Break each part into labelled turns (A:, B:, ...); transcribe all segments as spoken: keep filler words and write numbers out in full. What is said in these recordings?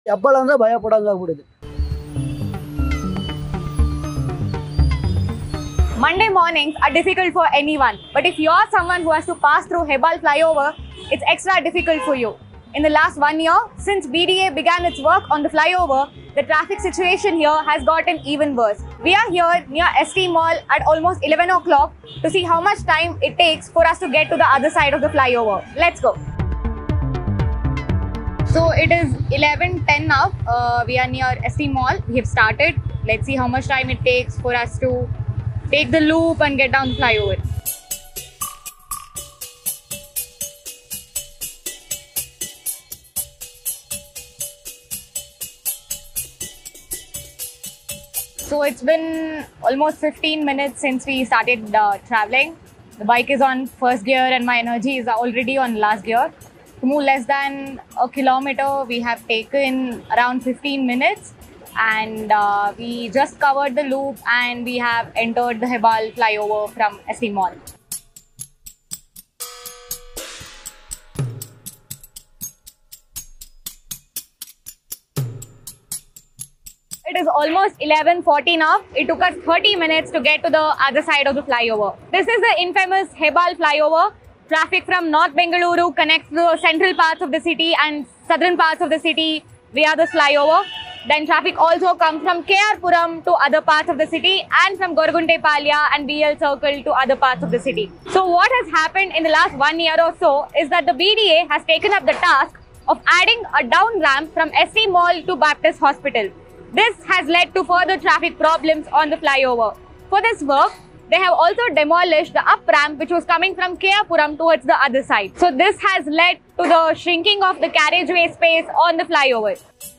A: ಹೆಬ್ಬಾಳ ಅಂದ್ರೆ ಭಯ ಪಡಂಗಾಗ್ಬಿಟ್ಟಿದೆ.
B: Monday mornings are difficult for anyone, but if you are someone who has to pass through Hebbal flyover, it's extra difficult for you. In the last one year, since B D A began its work on the flyover, the traffic situation here has gotten even worse. We are here near S T Mall at almost eleven o'clock to see how much time it takes for us to get to the other side of the flyover. Let's go. So it is eleven ten now. Uh, we are near S T Mall. We have started. Let's see how much time it takes for us to take the loop and get down the flyover. So it's been almost fifteen minutes since we started uh, traveling. The bike is on first gear and my energy is already on last gear. To move less than a kilometer, we have taken around fifteen minutes. And uh, we just covered the loop and we have entered the Hebbal flyover from S T Mall. It is almost eleven forty now. It took us thirty minutes to get to the other side of the flyover. This is the infamous Hebbal flyover. Traffic from North Bengaluru connects the central parts of the city and southern parts of the city via the flyover. Then traffic also comes from K R Puram to other parts of the city and from Gorguntepalia and B L Circle to other parts of the city. So what has happened in the last one year or so is that the B D A has taken up the task of adding a down ramp from S C Mall to Baptist Hospital. This has led to further traffic problems on the flyover. For this work, they have also demolished the up ramp which was coming from K R Puram towards the other side. So this has led to the shrinking of the carriageway space on the flyover.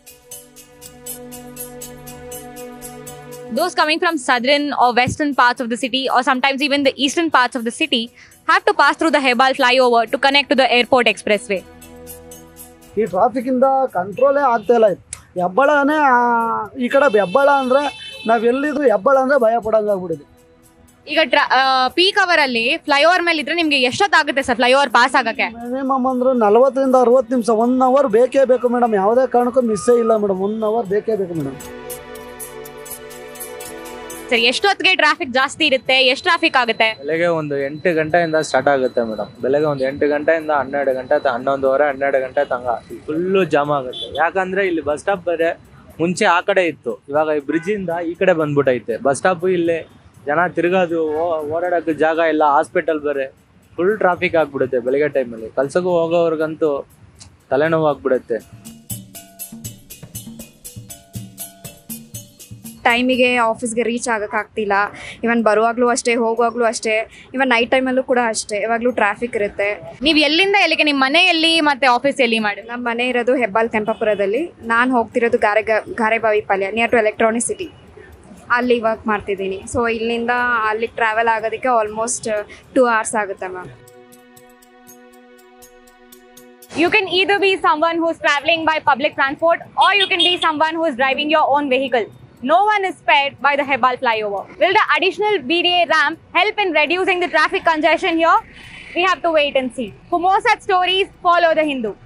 B: Those coming from southern or western parts of the city or sometimes even the eastern parts of the city have to pass through the Hebbal flyover to connect to the airport expressway.
A: ಈ traffic ಇಂದ ಕಂಟ್ರೋಲೇ ಆಗ್ತಾ ಇಲ್ಲ. ಹೆಬ್ಬಾಳನೇ ಈ ಕಡೆ ಹೆಬ್ಬಾಳ ಅಂದ್ರೆ ನಾವ್ ಎಲ್ಲಿದ್ರು ಹೆಬ್ಬಾಳ ಅಂದ್ರೆ ಭಯ ಪಡಂಗಾಗ್ಬಿಟ್ಟಿದೆ.
B: ಈಗ ಪೀಕ್ ಅವರ್ ಅಲ್ಲಿ ಫ್ಲೈಓವರ್ ಮೇಲೆ ಇದ್ರೆ ನಿಮ್ಗೆ ಎಷ್ಟೊತ್ತಾಗುತ್ತೆ ಸರ್ ಫ್ಲೈಓವರ್ ಪಾಸ್ ಆಗಕ್ಕೆ?
A: ಮಿನಿಮಮ್ ಅಂದ್ರೆ ನಲವತ್ತರಿಂದ ಅರವತ್ತು ನಿಮಿಷ, ಒನ್ ಅವರ್ ಬೇಕೇ ಬೇಕು ಮೇಡಮ್. ಯಾವುದೇ ಕಾರಣಕ್ಕೂ ಮಿಸ್ಸೇ ಇಲ್ಲ ಮೇಡಮ್, ಒನ್ ಅವರ್ ಬೇಕೇ ಬೇಕು ಮೇಡಮ್.
B: ಸರಿ, ಎಷ್ಟೊತ್ತಿಗೆ ಟ್ರಾಫಿಕ್ ಜಾಸ್ತಿ ಇರುತ್ತೆ? ಎಷ್ಟು ಟ್ರಾಫಿಕ್ ಆಗುತ್ತೆ?
C: ಬೆಳಗ್ಗೆ ಒಂದು ಎಂಟು ಗಂಟೆಯಿಂದ ಸ್ಟಾರ್ಟ್ ಆಗುತ್ತೆ ಮೇಡಮ್. ಬೆಳಗ್ಗೆ ಒಂದು ಎಂಟು ಗಂಟೆಯಿಂದ ಹನ್ನೆರಡು ಗಂಟೆ ಹನ್ನೊಂದುವರೆ ಹನ್ನೆರಡು ಗಂಟೆ ತನಕ ಫುಲ್ಲು ಜಾಮ್ ಆಗುತ್ತೆ. ಯಾಕಂದ್ರೆ ಇಲ್ಲಿ ಬಸ್ ಸ್ಟಾಪ್ ಬೇರೆ ಮುಂಚೆ ಆ ಕಡೆ ಇತ್ತು, ಇವಾಗ ಈ ಬ್ರಿಡ್ಜ್ ಇಂದ ಈ ಕಡೆ ಬಂದ್ಬಿಟ್ಟೈತೆ ಬಸ್ ಸ್ಟಾಪ್. ಇಲ್ಲಿ ಜನ ತಿರ್ಗೋದು ಓಡಾಡೋಕ್ಕೆ ಜಾಗ ಇಲ್ಲ, ಹಾಸ್ಪಿಟಲ್ ಬೇರೆ, ಫುಲ್ ಟ್ರಾಫಿಕ್ ಆಗ್ಬಿಡುತ್ತೆ ಬೆಳಗ್ಗೆ ಟೈಮಲ್ಲಿ. ಕೆಲ್ಸಕ್ಕೂ ಹೋಗೋವ್ರಿಗಂತೂ ತಲೆನೋವು ಆಗ್ಬಿಡುತ್ತೆ.
D: ಟೈಮಿಗೆ ಆಫೀಸ್ಗೆ ರೀಚ್ ಆಗೋಕ್ಕಾಗ್ತಿಲ್ಲ. ಇವನ್ ಬರುವಾಗಲೂ ಅಷ್ಟೇ, ಹೋಗುವಾಗಲೂ ಅಷ್ಟೇ, ಇವನ್ ನೈಟ್ ಟೈಮಲ್ಲೂ ಕೂಡ ಅಷ್ಟೇ, ಯಾವಾಗಲೂ ಟ್ರಾಫಿಕ್ ಇರುತ್ತೆ.
B: ನೀವು ಎಲ್ಲಿಂದ ಎಲ್ಲಿಗೆ? ನಿಮ್ಮ ಮನೆಯಲ್ಲಿ ಮತ್ತೆ ಆಫೀಸ್ ಎಲ್ಲಿ ಮಾಡಿ?
D: ನಮ್ಮ ಮನೆ ಇರೋದು ಹೆಬ್ಬಾಲ್ ಕೆಂಪಾಪುರದಲ್ಲಿ. ನಾನು ಹೋಗ್ತಿರೋದು Gare Garebhavi Palya, near to electronic city. ಅಲ್ಲಿ ವರ್ಕ್ ಮಾಡ್ತಿದ್ದೀನಿ. ಸೊ ಇಲ್ಲಿಂದ ಅಲ್ಲಿಗೆ ಟ್ರಾವೆಲ್ ಆಗೋದಕ್ಕೆ ಆಲ್ಮೋಸ್ಟ್ ಟೂ ಅವರ್ಸ್ ಆಗುತ್ತೆ ma'am.
B: You can either be someone who is traveling by public transport or you can be someone who is driving your own vehicle. No one is spared by the Hebbal flyover. Will the additional B D A ramp help in reducing the traffic congestion here? We have to wait and see. For more such stories, follow The Hindu.